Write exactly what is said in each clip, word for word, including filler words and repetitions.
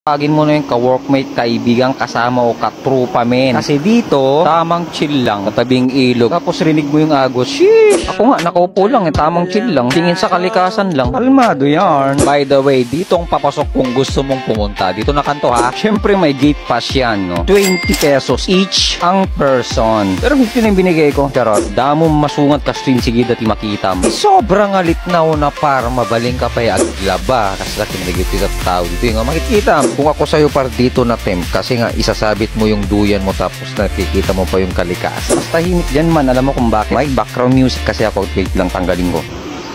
Tagin mo na yung ka-workmate, kaibigan, kasama o katrupa, men. Kasi dito, tamang chill lang, katabing ilog. Tapos rinig mo yung agos. Sheesh! Ako nga, nakaupo lang, eh, tamang chill lang. Tingin sa kalikasan lang. Kalmado yan. By the way, dito ang papasok kung gusto mong pumunta. Dito na kanto ha. Siyempre may gate pass yan, no? twenty pesos each ang person. Pero fifty na yung binigay ko. Charot. Damo masungat ka string sige dati makita mo. Sobrang alit na una para mabaling ka pa yung aglaba. Kasi laki negative tao dito yung makikita. Kung ako sa'yo par dito na temp, kasi nga isasabit mo yung duyan mo tapos nakikita mo pa yung kalikasan. Mas tahimik dyan man, alam mo kung bakit. May background music kasi ako, wait lang tanggalin ko.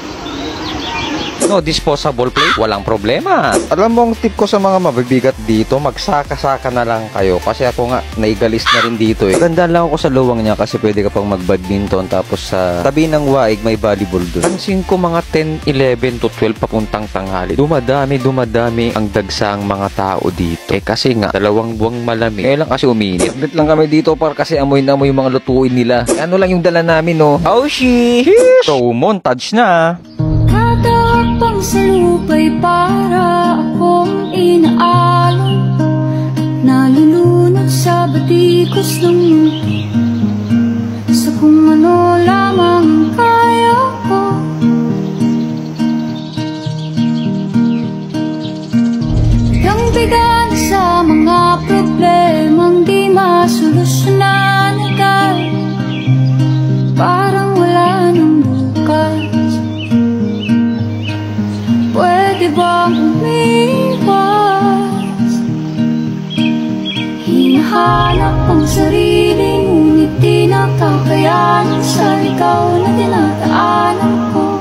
No disposable plate, walang problema. Alam mo ang tip ko sa mga mabibigat dito, magsaka-saka na lang kayo. Kasi ako nga, naigalis na rin dito eh. Ganda lang ako sa luwang niya kasi pwede ka pang mag-badminton. Tapos sa tabi ng waig, may volleyball doon. Pansin ko mga ten, eleven to twelve papuntang tanghali. Dumadami, dumadami ang dagsang mga tao dito. Eh kasi nga, dalawang buwang malamig. Eh lang kasi uminit. Saglit lang kami dito par kasi amoy na amoy yung mga lutuin nila. Eh, ano lang yung dala namin no? Aushi! So, montage na. Pang sa lupa'y para akong inaalon, nalulunod sa batikos ng mundo, sa kung ano lamang kaya ko. Bigang bigan sa mga problemang di masolusyonan agad, parang wala nang bukas. Pwede bang umiwas? Hinahanap ang sarili, ngunit di nakakayanan sa ikaw na dinadaanan ko.